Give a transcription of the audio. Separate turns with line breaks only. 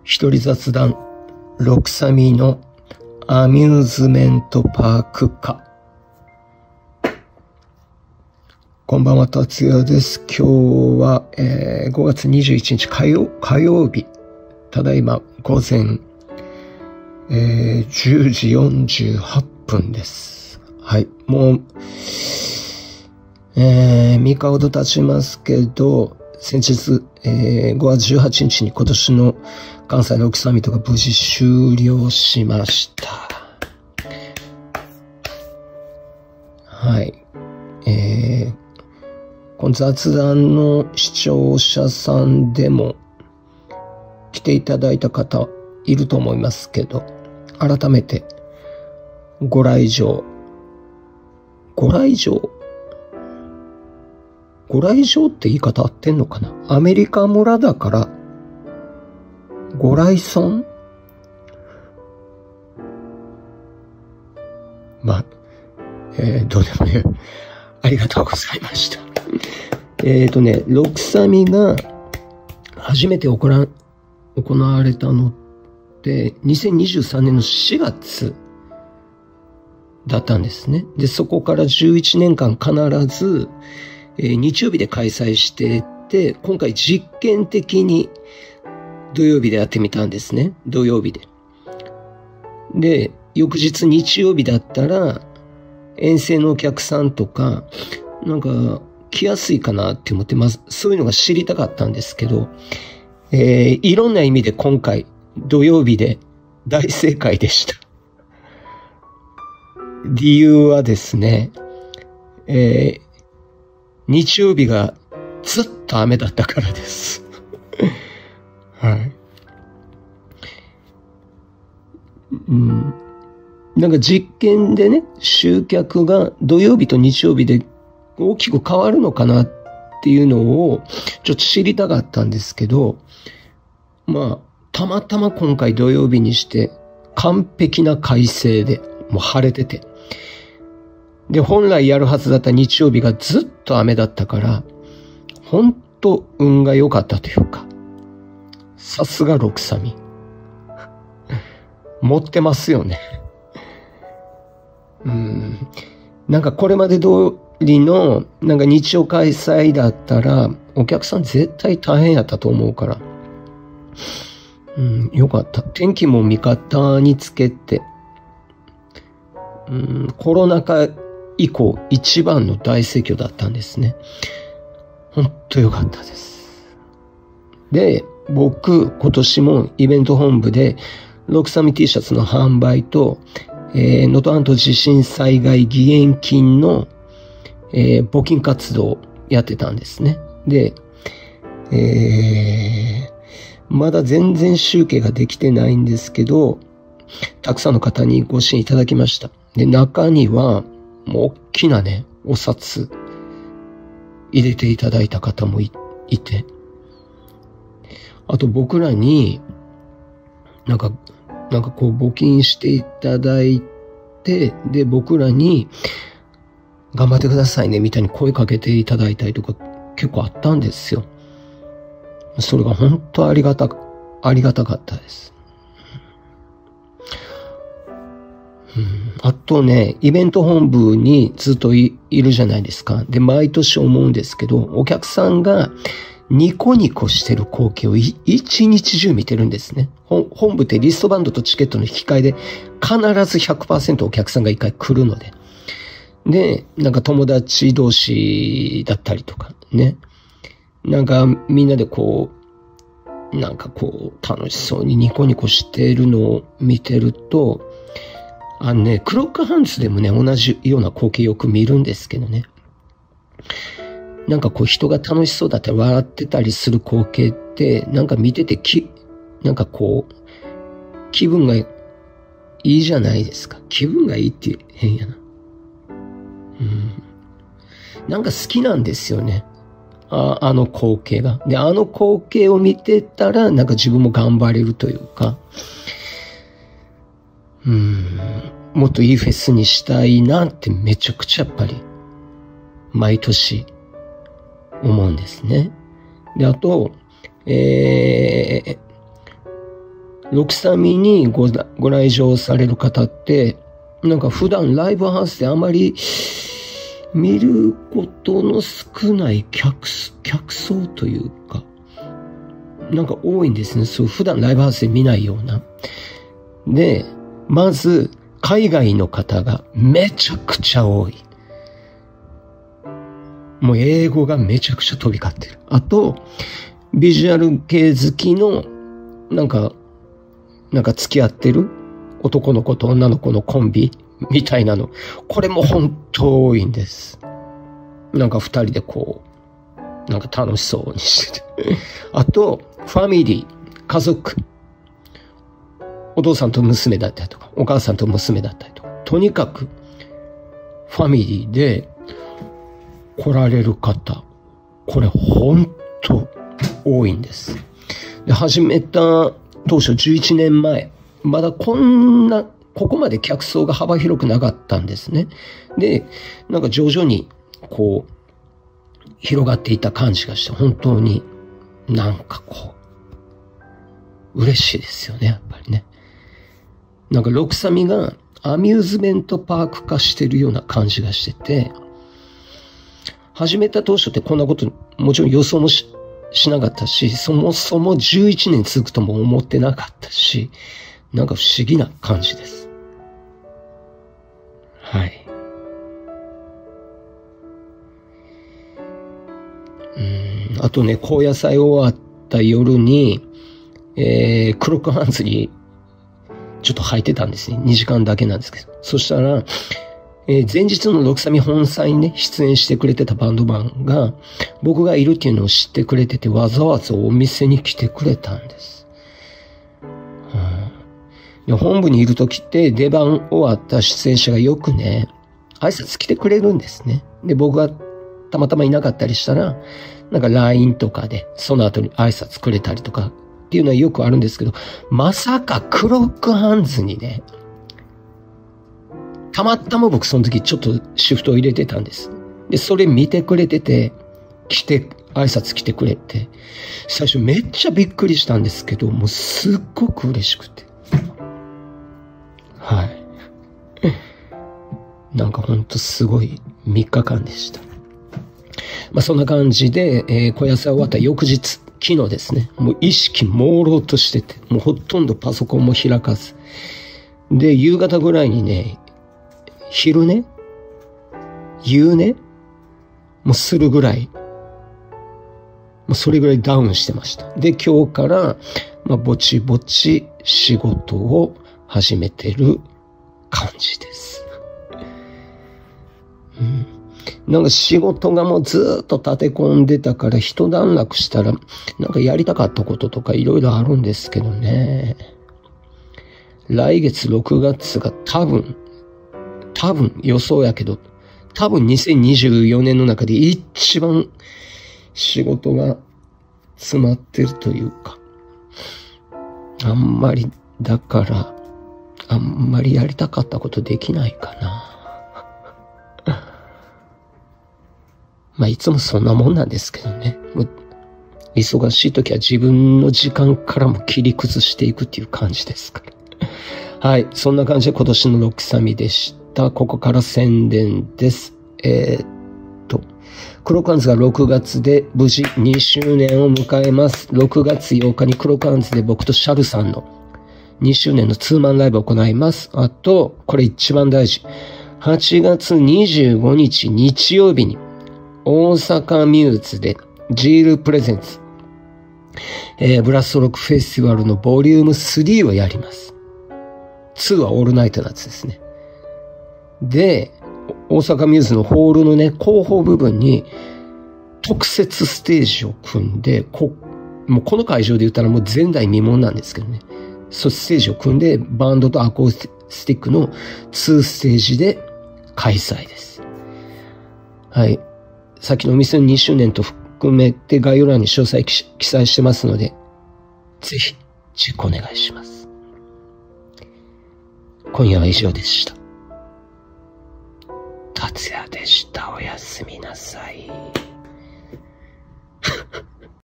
一人雑談、ロクサミのアミューズメントパーク課。こんばんは、達也です。今日は、5月21日火曜日。ただいま午前、10時48分です。はい。もう、3日ほど経ちますけど、先日、5月18日に今年の関西ロクサミットが無事終了しました。はい。この雑談の視聴者さんでも来ていただいた方いると思いますけど、改めてご来場って言い方合ってんのかな？アメリカ村だからご来村？まあ、どうでもね、ありがとうございました。ロクサミが初めて行われたのって2023年の4月だったんですね。で、そこから11年間必ず日曜日で開催していて、今回実験的に土曜日でやってみたんですね。土曜日で。で、翌日日曜日だったら、遠征のお客さんとか、なんか来やすいかなって思って、まずそういうのが知りたかったんですけど、いろんな意味で今回土曜日で大正解でした。理由はですね、日曜日がずっと雨だったからです。はい。なんか実験でね、集客が土曜日と日曜日で大きく変わるのかなっていうのをちょっと知りたかったんですけど、まあ、たまたま今回土曜日にして完璧な快晴で、もう晴れてて。で、本来やるはずだった日曜日がずっと雨だったから、ほんと運が良かったというか、さすがロクサミ。持ってますよね。なんかこれまで通りの、なんか日曜開催だったら、お客さん絶対大変やったと思うから。よかった。天気も味方につけて、コロナ禍以降一番の大盛況だったんですね。ほんとよかったです。で、僕、今年もイベント本部で、ロクサミ T シャツの販売と、能登半島地震災害義援金の、募金活動をやってたんですね。で、まだ全然集計ができてないんですけど、たくさんの方にご支援いただきました。で、中には、もう大きなね、お札入れていただいた方も いて、あと僕らに、なんかこう募金していただいて、で、僕らに、頑張ってくださいね、みたいに声かけていただいたりとか結構あったんですよ。それが本当ありがたかったです。あとね、イベント本部にずっと いるじゃないですか。で、毎年思うんですけど、お客さんがニコニコしてる光景を一日中見てるんですね。本部ってリストバンドとチケットの引き換えで必ず 100% お客さんが一回来るので。で、なんか友達同士だったりとかね。なんかみんなでこう、なんかこう楽しそうにニコニコしているのを見てると、クロックハンズでもね、同じような光景よく見るんですけどね。なんかこう人が楽しそうだったり笑ってたりする光景って、なんか見ててなんかこう、気分がいいじゃないですか。気分がいいって変やな。なんか好きなんですよね。あの光景が。で、あの光景を見てたら、なんか自分も頑張れるというか、もっといいフェスにしたいなってめちゃくちゃやっぱり、毎年思うんですね。で、あと、 ロキサミにご来場される方って、なんか普段ライブハウスであまり見ることの少ない客層というか、なんか多いんですね。そう、普段ライブハウスで見ないような。で、まず、海外の方がめちゃくちゃ多い。もう英語がめちゃくちゃ飛び交ってる。あと、ビジュアル系好きの、なんか付き合ってる男の子と女の子のコンビみたいなの。これも本当多いんです。なんか二人でこう、なんか楽しそうにしてて。あと、ファミリー、家族。お父さんと娘だったりとか、お母さんと娘だったりとか。とにかく、ファミリーで来られる方。これ本当多いんです。で、始めた当初11年前、まだここまで客層が幅広くなかったんですね。で、なんか徐々にこう、広がっていた感じがして、本当になんかこう、嬉しいですよね、やっぱりね。なんかロクサミがアミューズメントパーク化してるような感じがしてて、始めた当初ってこんなこともちろん予想もしなかったし、そもそも11年続くとも思ってなかったし、なんか不思議な感じです。はい。あとね、高野菜終わった夜に、クロックハンズにちょっと入ってたんですね。2時間だけなんですけど。そしたら、前日のロクサミ本祭にね、出演してくれてたバンドマンが、僕がいるっていうのを知ってくれてて、わざわざお店に来てくれたんです。本部にいる時って出番終わった出演者がよくね、挨拶来てくれるんですね。で、僕がたまたまいなかったりしたら、なんか LINE とかで、その後に挨拶くれたりとかっていうのはよくあるんですけど、まさかクロックハンズにね、たまたま僕その時ちょっとシフトを入れてたんです。で、それ見てくれてて、挨拶来てくれて、最初めっちゃびっくりしたんですけど、もうすっごく嬉しくて。はい。なんかほんとすごい3日間でした。まあそんな感じで、小野菜終わった翌日、昨日ですね、もう意識朦朧としてて、もうほとんどパソコンも開かず。で、夕方ぐらいにね、昼寝夕寝もうするぐらい、もうそれぐらいダウンしてました。で、今日から、まあ、ぼちぼち仕事を始めてる感じです。なんか仕事がもうずっと立て込んでたから一段落したら、なんかやりたかったこととかいろいろあるんですけどね。来月6月が多分予想やけど、多分2024年の中で一番仕事が詰まってるというか、あんまりやりたかったことできないかな。まあいつもそんなもんなんですけどね。もう忙しい時は自分の時間からも切り崩していくっていう感じですから。はい。そんな感じで今年のロキサミでした。ここから宣伝です。クロカンズが6月で無事2周年を迎えます。6月8日にクロカンズで僕とシャルさんの2周年のツーマンライブを行います。あと、これ一番大事。8月25日日曜日に大阪ミューズでジールプレゼンツ、ブラストロックフェスティバルのボリューム3をやります。2はオールナイトのやつですね。で、大阪ミューズのホールのね、後方部分に特設ステージを組んで、もうこの会場で言ったらもう前代未聞なんですけどね。ステージを組んで、バンドとアコースティックの2ステージで開催です。はい。さっきのお店の2周年と含めて概要欄に詳細記載してますので、ぜひチェックお願いします。今夜は以上でした。達也でした。おやすみなさい。